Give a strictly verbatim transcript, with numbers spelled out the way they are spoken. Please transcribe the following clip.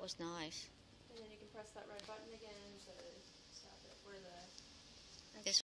was nice. And then you can press that red button again to stop it. Where the This